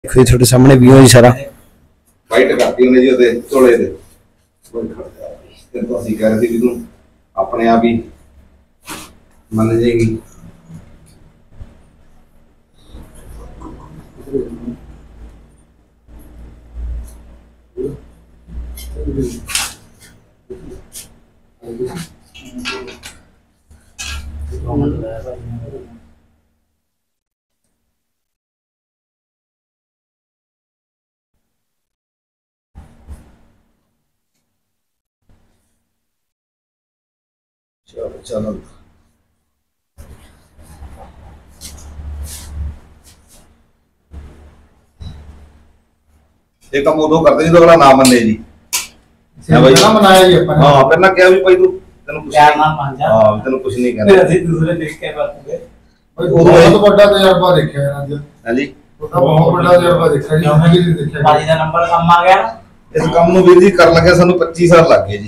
देखो जी थोड़े सामने व्यू है जी सारा ਵਾਈਟ ਕਰਤੀ ਉਹਨੇ ਜੀ ਉਹਦੇ ਝੋਲੇ ਦੇ ਤੇ ਤੋਂ ਅਸੀਂ ਕਹਿ ਰਹੇ ਸੀ ਵੀ ਤੂੰ ਆਪਣੇ ਆਪ ਹੀ ਮੰਨ ਜਾਏਗੀ। चलो चलो ये काम उदो करते जी तो अगला ना मन्ने जी भाई ना मनाया जी अपन हां फिर ना क्या भी भाई तू तेन कुछ प्यार नाल मान जा हां तेन कुछ नहीं कहना ਅਸੀਂ ਦੂਸਰੇ ਦੇਖ ਕੇ ਬਾਤੂਗੇ भाई बहुत बड़ा तजर्बा देखा है आज हां जी बहुत बड़ा तजर्बा देखा जी नहीं देखा ਬਾਜੀ ਦਾ ਨੰਬਰ ਕੰਮ ਆ ਗਿਆ इस काम ਨੂੰ ਵੀਰ ਜੀ ਕਰਨ ਲੱਗਿਆ ਸਾਨੂੰ 25 ਸਾਲ ਲੱਗ ਗਏ ਜੀ।